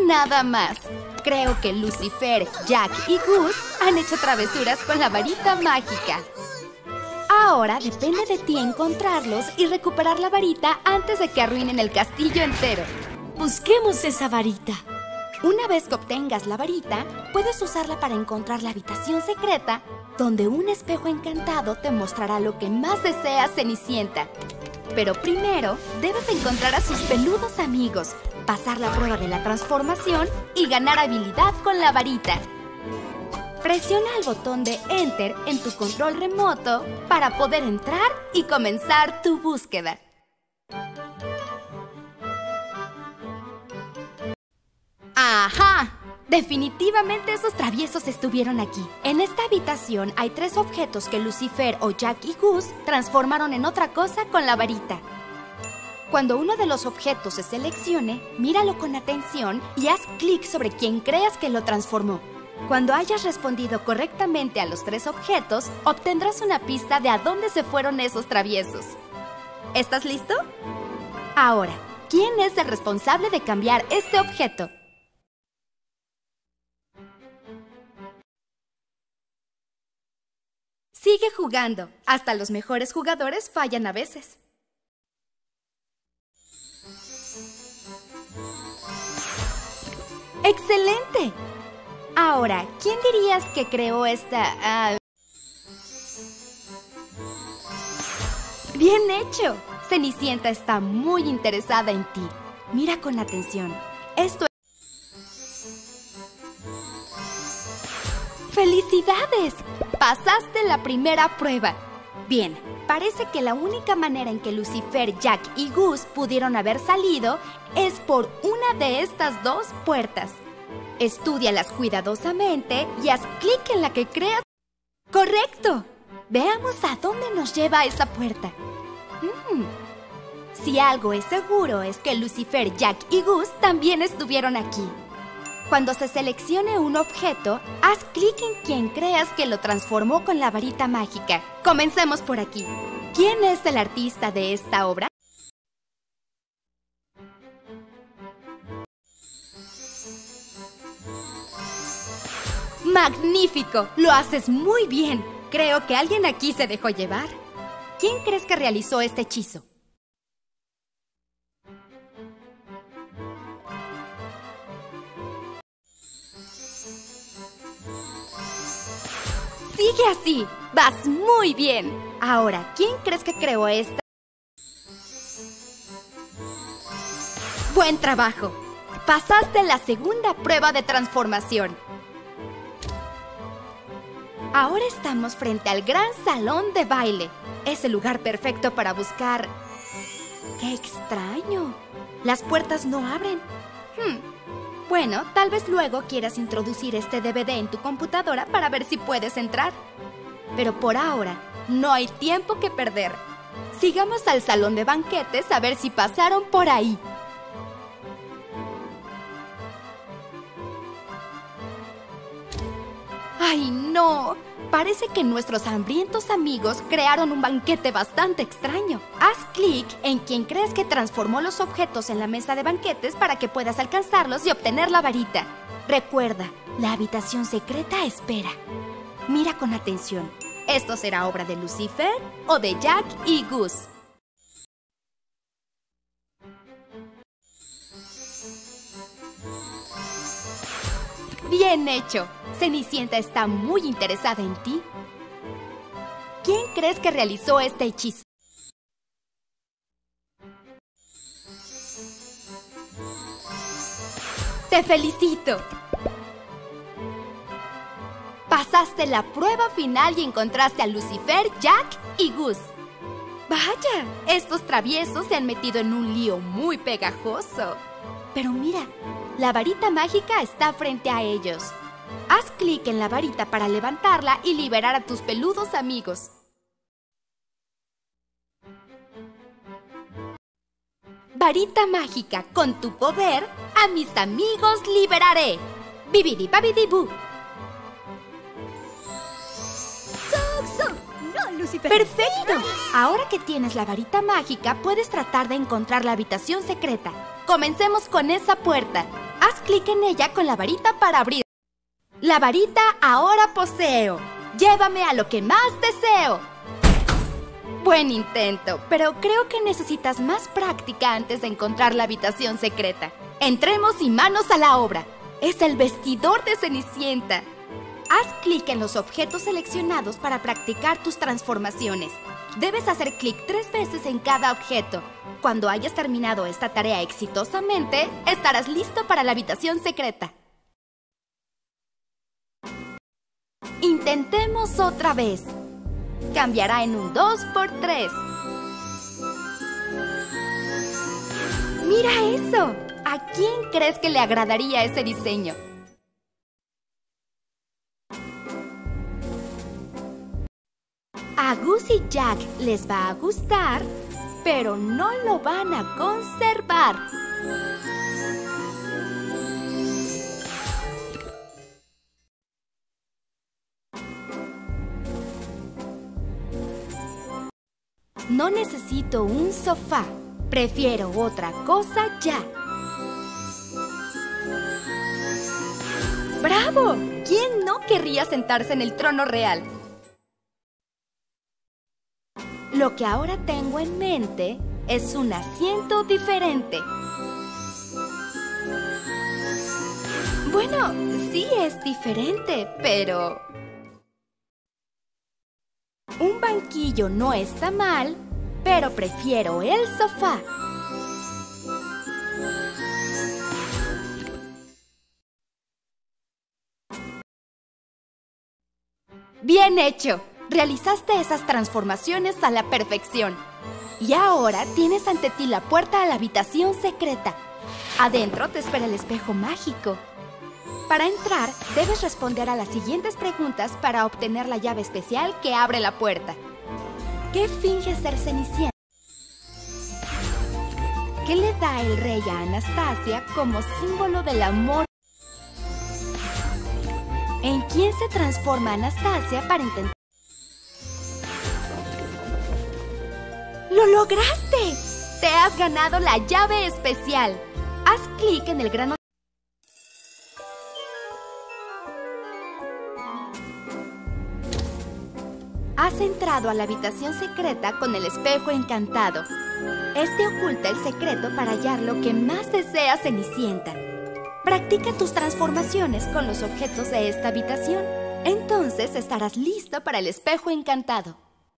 nada más. Creo que Lucifer, Jack y Gus han hecho travesuras con la varita mágica. Ahora depende de ti encontrarlos y recuperar la varita antes de que arruinen el castillo entero. Busquemos esa varita. Una vez que obtengas la varita, puedes usarla para encontrar la habitación secreta, donde un espejo encantado te mostrará lo que más deseas, Cenicienta. Pero primero, debes encontrar a sus peludos amigos, pasar la prueba de la transformación y ganar habilidad con la varita. Presiona el botón de Enter en tu control remoto para poder entrar y comenzar tu búsqueda. ¡Ajá! Definitivamente esos traviesos estuvieron aquí. En esta habitación hay 3 objetos que Lucifer o Jack y Gus transformaron en otra cosa con la varita. Cuando uno de los objetos se seleccione, míralo con atención y haz clic sobre quien creas que lo transformó. Cuando hayas respondido correctamente a los 3 objetos, obtendrás una pista de a dónde se fueron esos traviesos. ¿Estás listo? Ahora, ¿quién es el responsable de cambiar este objeto? Sigue jugando. Hasta los mejores jugadores fallan a veces. ¡Excelente! Ahora, ¿quién dirías que creó esta... ¡Bien hecho! Cenicienta está muy interesada en ti. Mira con atención. Esto es... ¡Felicidades! ¡Pasaste la primera prueba! Bien, parece que la única manera en que Lucifer, Jack y Gus pudieron haber salido es por una de estas 2 puertas. Estúdialas cuidadosamente y haz clic en la que creas. ¡Correcto! Veamos a dónde nos lleva esa puerta. Si algo es seguro es que Lucifer, Jack y Gus también estuvieron aquí. Cuando se seleccione un objeto, haz clic en quien creas que lo transformó con la varita mágica. Comencemos por aquí. ¿Quién es el artista de esta obra? ¡Magnífico! ¡Lo haces muy bien! Creo que alguien aquí se dejó llevar. ¿Quién crees que realizó este hechizo? ¡Sigue así! ¡Vas muy bien! Ahora, ¿quién crees que creó esta? ¡Buen trabajo! Pasaste la segunda prueba de transformación. Ahora estamos frente al gran salón de baile. Es el lugar perfecto para buscar... ¡Qué extraño! Las puertas no abren. Bueno, tal vez luego quieras introducir este DVD en tu computadora para ver si puedes entrar. Pero por ahora, no hay tiempo que perder. Sigamos al salón de banquetes a ver si pasaron por ahí. ¡Ay, no! Parece que nuestros hambrientos amigos crearon un banquete bastante extraño. Haz clic en quien crees que transformó los objetos en la mesa de banquetes para que puedas alcanzarlos y obtener la varita. Recuerda, la habitación secreta espera. Mira con atención. ¿Esto será obra de Lucifer o de Jack y Gus? ¡Bien hecho! Cenicienta está muy interesada en ti. ¿Quién crees que realizó este hechizo? ¡Te felicito! Pasaste la prueba final y encontraste a Lucifer, Jack y Gus. ¡Vaya! Estos traviesos se han metido en un lío muy pegajoso. Pero mira, la varita mágica está frente a ellos. Haz clic en la varita para levantarla y liberar a tus peludos amigos. Varita mágica, con tu poder, a mis amigos liberaré. Bibidi babidi boo. ¡No, Lucifer! ¡Perfecto! Ahora que tienes la varita mágica, puedes tratar de encontrar la habitación secreta. Comencemos con esa puerta. Haz clic en ella con la varita para abrir. La varita ahora poseo. Llévame a lo que más deseo. Buen intento, pero creo que necesitas más práctica antes de encontrar la habitación secreta. Entremos y manos a la obra. Es el vestidor de Cenicienta. Haz clic en los objetos seleccionados para practicar tus transformaciones. Debes hacer clic 3 veces en cada objeto. Cuando hayas terminado esta tarea exitosamente, estarás listo para la habitación secreta. Intentemos otra vez. Cambiará en un 2×3. ¡Mira eso! ¿A quién crees que le agradaría ese diseño? A Gus y Jack les va a gustar, pero no lo van a conservar. No necesito un sofá. Prefiero otra cosa ya. ¡Bravo! ¿Quién no querría sentarse en el trono real? Lo que ahora tengo en mente es un asiento diferente. Bueno, sí es diferente, pero... Un banquillo no está mal, pero prefiero el sofá. ¡Bien hecho! Realizaste esas transformaciones a la perfección. Y ahora tienes ante ti la puerta a la habitación secreta. Adentro te espera el espejo mágico. Para entrar, debes responder a las siguientes preguntas para obtener la llave especial que abre la puerta. ¿Qué finge ser Cenicienta? ¿Qué le da el rey a Anastasia como símbolo del amor? ¿En quién se transforma Anastasia para intentar? ¡Lo lograste! ¡Te has ganado la llave especial! Haz clic en el grano. Has entrado a la habitación secreta con el espejo encantado. Este oculta el secreto para hallar lo que más desea Cenicienta. Practica tus transformaciones con los objetos de esta habitación. Entonces estarás listo para el espejo encantado.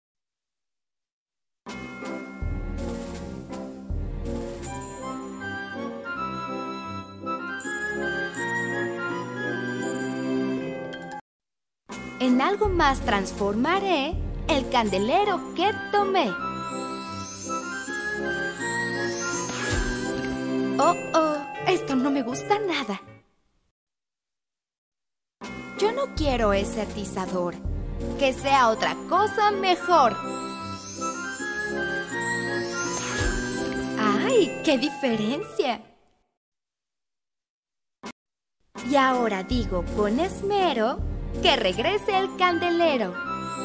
En algo más transformaré el candelero que tomé. Oh, esto no me gusta nada. Yo no quiero ese atizador. Que sea otra cosa mejor. ¡Ay, qué diferencia! Y ahora digo con esmero que regrese el candelero.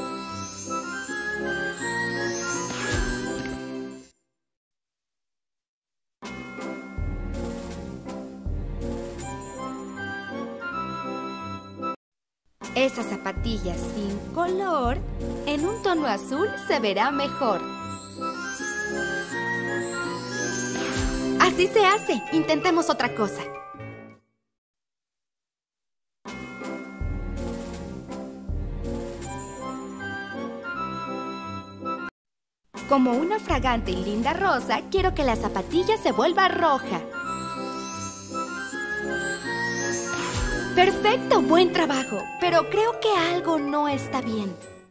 Esas zapatillas sin color, en un tono azul se verá mejor. Así se hace. Intentemos otra cosa. Como una fragante y linda rosa, quiero que la zapatilla se vuelva roja. ¡Perfecto! ¡Buen trabajo! Pero creo que algo no está bien.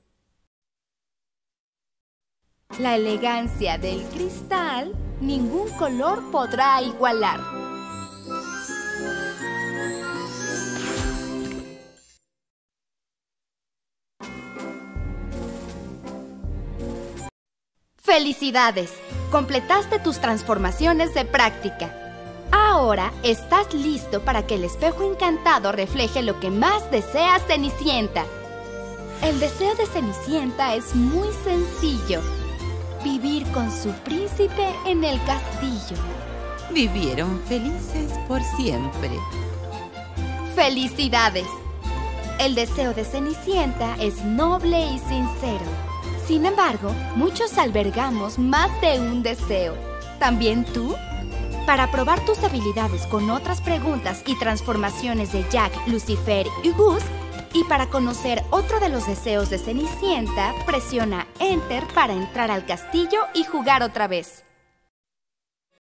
La elegancia del cristal, ningún color podrá igualar. ¡Felicidades! Completaste tus transformaciones de práctica. Ahora estás listo para que el espejo encantado refleje lo que más desea Cenicienta. El deseo de Cenicienta es muy sencillo: vivir con su príncipe en el castillo. vivieron felices por siempre. ¡Felicidades! El deseo de Cenicienta es noble y sincero. Sin embargo, muchos albergamos más de un deseo. ¿También tú? Para probar tus habilidades con otras preguntas y transformaciones de Jack, Lucifer y Gus, y para conocer otro de los deseos de Cenicienta, presiona Enter para entrar al castillo y jugar otra vez.